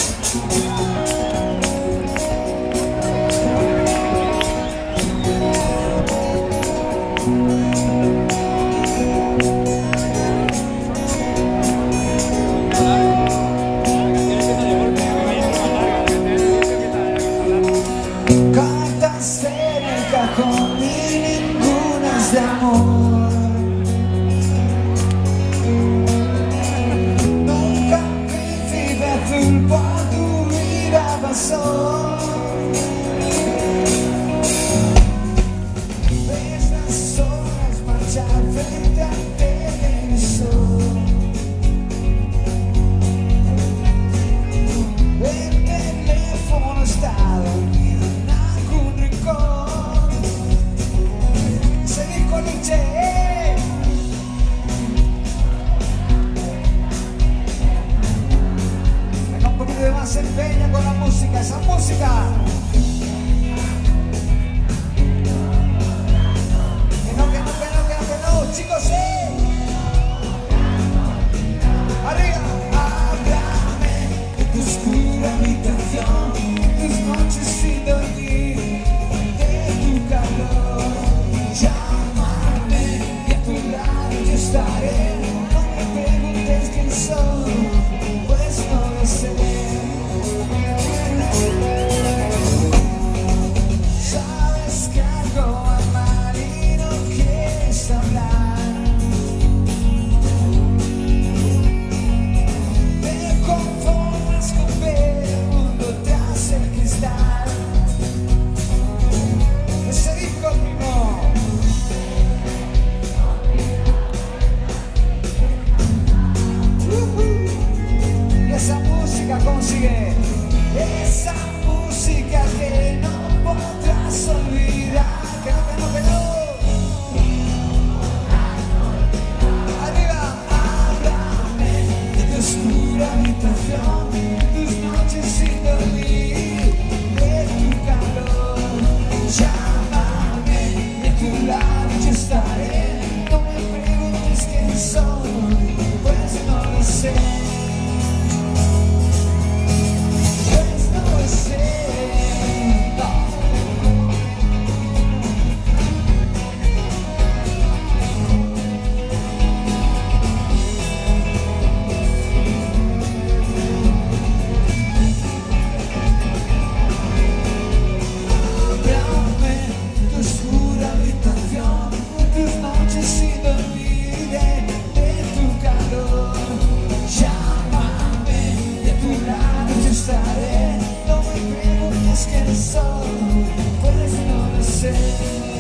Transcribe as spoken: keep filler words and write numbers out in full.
Con mil ningunas de amor, nunca un príncipe azul por tu vida pasó. Ves las horas marchar frente al televisor, el teléfono está dormido en algún rincón. Venga, un poquito de más empeño con la música, esa música. Que no, que no, que no, que no, que no, chicos, sí. Arriba. Háblame de tu oscura habitación, tus noches sin dormir, de tu calor. Llámame y a tu lado yo estaré. No me preguntes quién soy, pues no lo sé. Sabes que algo va mal y no quieres hablar. Te conformas con ver el mundo tras el cristal. Ese disco primo. Esa música consigue, esa música que no podrás olvidar, que no, que no, que no. Arriba, háblame de tu oscura habitación, tus noches sin dormir, de tu calor. Llámame y a tu lado yo estaré. No me preguntes quién soy, pues no lo sé. No me preguntes quién soy, pues no lo sé.